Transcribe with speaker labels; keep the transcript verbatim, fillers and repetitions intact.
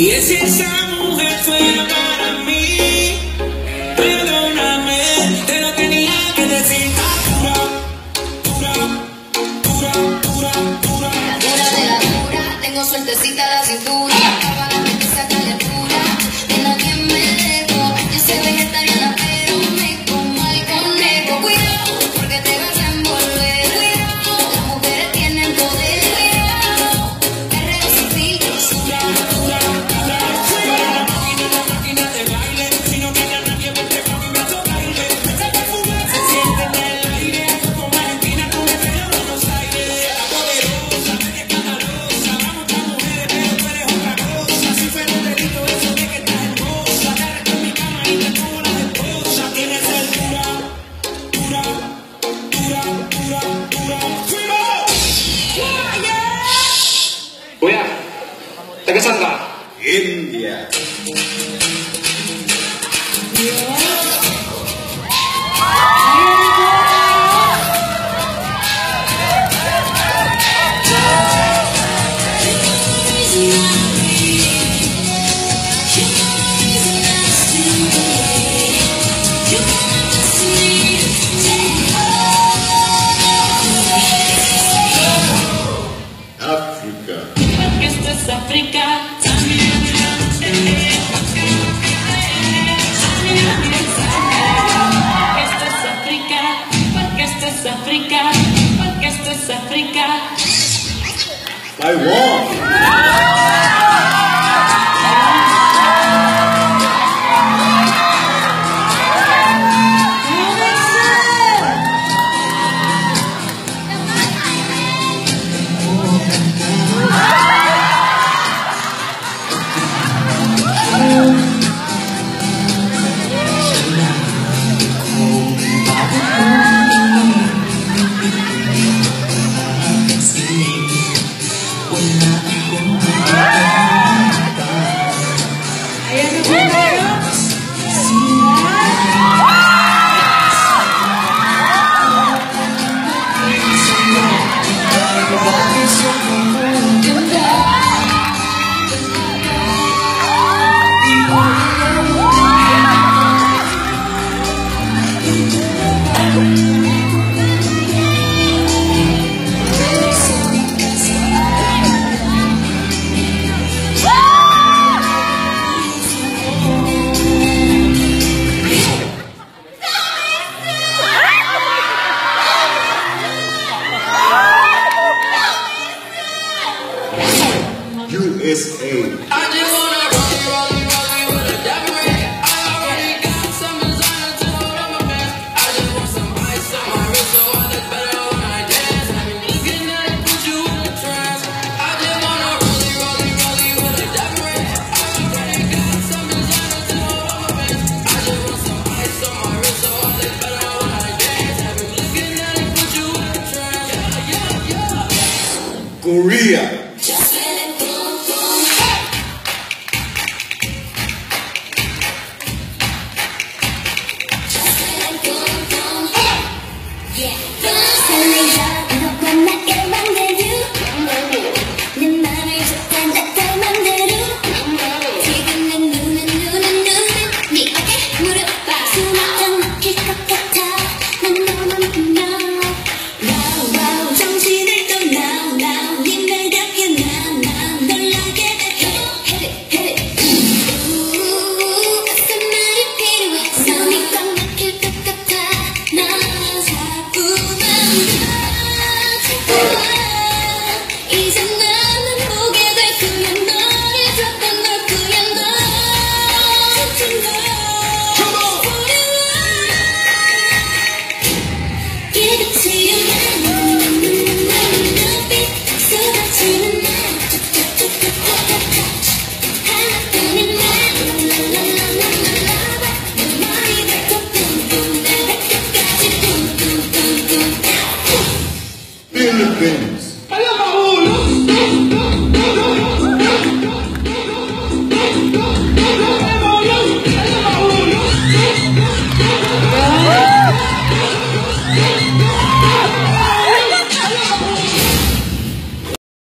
Speaker 1: Y si esa mujer fuera para mí, perdóname, te lo tenía que decir. Dura, dura, dura, dura, dura.
Speaker 2: Dura de la dura, tengo suertecita la cintura. Acaba la mente, saca la pura. De nadie me dejo, yo soy vegetariana, pero me como el conejo. Cuidado, porque te vas a envolver. Cuidado, las mujeres tienen poder. Cuidado, perreo sin filtros.
Speaker 1: Dura, dura, dura, dura. La máquina, la máquina de baile. Si no tiene a nadie, vente pa' mi brazo, baile. Esa perfumada se siente en el aire. Como Argentina, con el pelo de Buenos Aires. La poderosa, media escandalosa. Vamos pa' mujeres, pero tú eres otra cosa. Si fuera un delito eso de que estás hermosa. Te arresto en mi cama y te pongo la esposa. Tienes el dura, dura, dura, dura, dura.
Speaker 3: Kuya, taga saan ka?
Speaker 4: India. África.
Speaker 2: Porque esto es África. Esto es África. Porque esto es África. Porque esto es África.
Speaker 4: Taiwan. U S A.
Speaker 1: I just wanna rollie, rollie, rollie with a diamond. I already got some designer to hold on my pants. I just want some ice on my wrist so I look better when I dance. Have me looking at it, put you in a trance. I just wanna rollie, rollie, rollie with a diamond. I already got some designer to hold on my pants. I just want some ice on my wrist so I look better when I dance. Have me looking at it, put you in a trance. Yeah, yeah, yeah.
Speaker 4: Korea.